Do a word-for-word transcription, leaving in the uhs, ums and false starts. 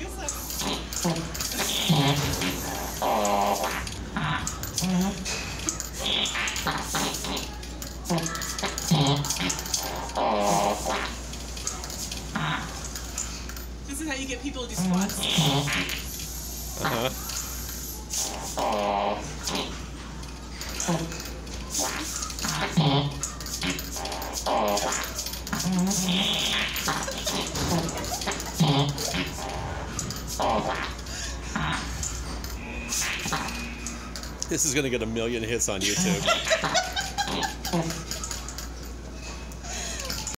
feels like. This is how you get people to do squats. Uh-huh. This is gonna get a million hits on YouTube.